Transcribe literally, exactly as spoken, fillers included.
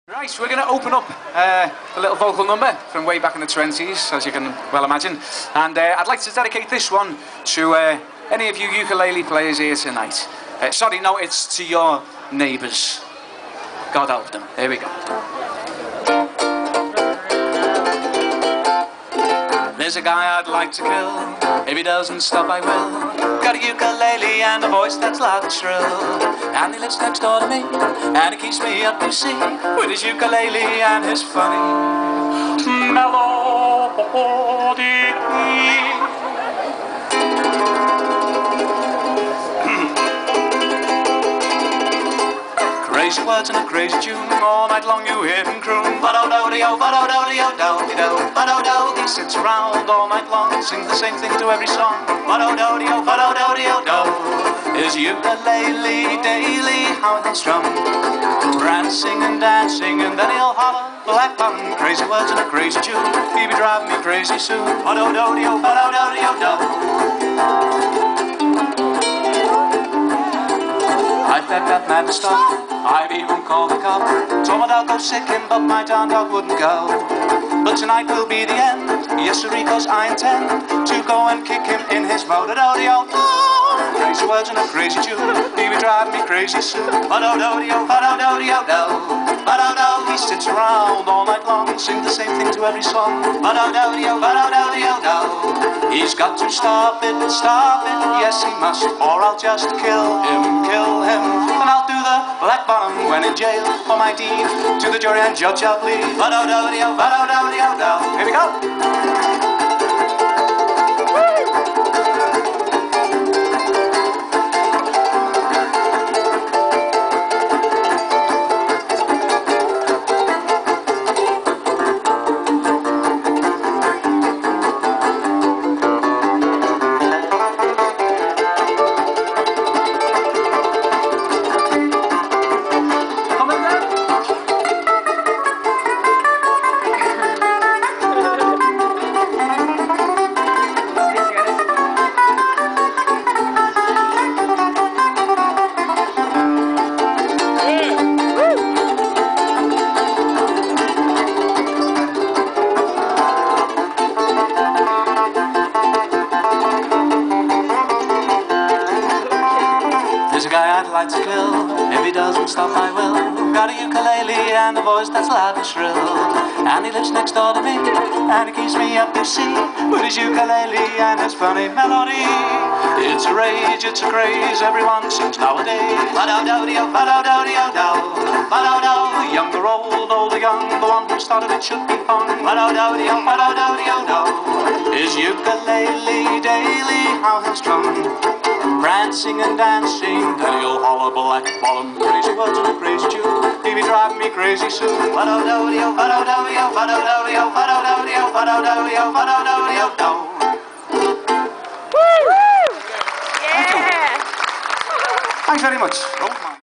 Right, we're going to open up uh, a little vocal number from way back in the twenties, as you can well imagine. And uh, I'd like to dedicate this one to uh, any of you ukulele players here tonight. Uh, sorry, no, it's to your neighbours. God help them. Here we go. There's a guy I'd like to kill. If he doesn't stop, I will. Got a ukulele and a voice that's loud and shrill. And he lives next door to me, and he keeps me up to see with his ukulele and his funny melody. Crazy words and a crazy tune, all night long you hear him croon. Ba-do-do-de-o, ba-do-do-de-o-do-de-do, ba-do-do. He sits around all night long and sings the same thing to every song. Ba-do-do-de-o, ba-do-do-de-o-do. His ukulele daily how he'll strum, prancing and dancing, and then he'll holler black bum. Crazy words and a crazy tune, he be driving me crazy soon. Ba-do-do-de-o, ba-do-do-de-o-do. I fed that man to stop. I've even called the cop. Told my dog go sick him, but my darn dog wouldn't go. But tonight will be the end. Yes, sir, because I intend to go and kick him in his motor-do-de-o. Crazy words and a crazy tune, he be driving me crazy soon. Ba-do-do-de-o, ba-do-do-de-o-do. Ba-do-do. He sits around all night long and sings the same thing to every song. Ba-do-do-de-o, ba-do-do-de-o-do. He's got to stop it, stop it, yes he must, or I'll just kill him, kill him. And I'll do the black bottom when in jail for my deed. To the jury and judge I'll plead. Ba-do-do-de-o, ba-do-do-de-o-do. Here we go. There's a guy I'd like to kill. If he doesn't stop, I will. Got a ukulele and a voice that's loud and shrill. And he lives next door to me, and he keeps me up to see with his ukulele and his funny melody. It's a rage, it's a craze, everyone sings nowadays. Ba-do-do-de-o, ba-do-do-de-o-do. Ba-do-do. Young or old, old or young, the one who started it should be hung. Ba-do-do-de-o, ba-do-do-de-o-do. His ukulele daily how he'll strum, prancing and dancing, then he'll holler black bottom. Crazy words and a crazy tune, he be driving me crazy soon. Ba-do-do-de-o, ba-do-do-de-o, ba-do-do-de-o, ba-do-do-de-o, ba-do-do-de-o, ba-do-do-de-o-do. Woo! Yeah! Thank you. Thanks very much. Oh,